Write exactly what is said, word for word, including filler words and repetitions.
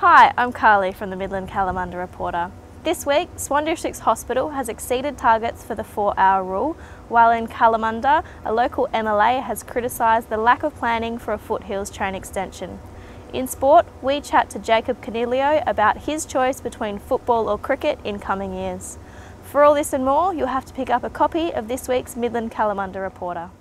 Hi, I'm Carli from the Midland Kalamunda Reporter. This week, Swan District's hospital has exceeded targets for the four hour rule, while in Kalamunda, a local M L A has criticised the lack of planning for a foothills train extension. In sport, we chat to Jacob Cornelio about his choice between football or cricket in coming years. For all this and more, you'll have to pick up a copy of this week's Midland Kalamunda Reporter.